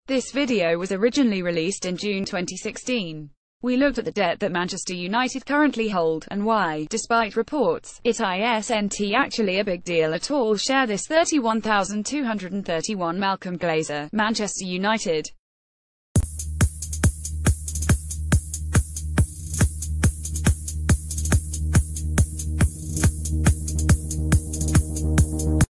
This video was originally released in June 2016. We looked at the debt that Manchester United currently hold, and why, despite reports, it isn't actually a big deal at all. Share this 31,231 Malcolm Glazer, Manchester United.